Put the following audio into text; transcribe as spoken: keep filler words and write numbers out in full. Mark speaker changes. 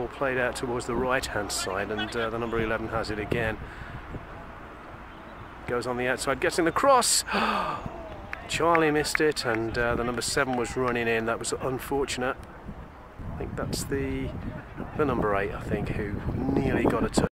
Speaker 1: Ball played out towards the right hand side, and uh, the number eleven has it again. Goes on the outside, gets in the cross. Charlie missed it, and uh, the number seven was running in. That was unfortunate. I think that's the the number eight, I think, who nearly got a touch.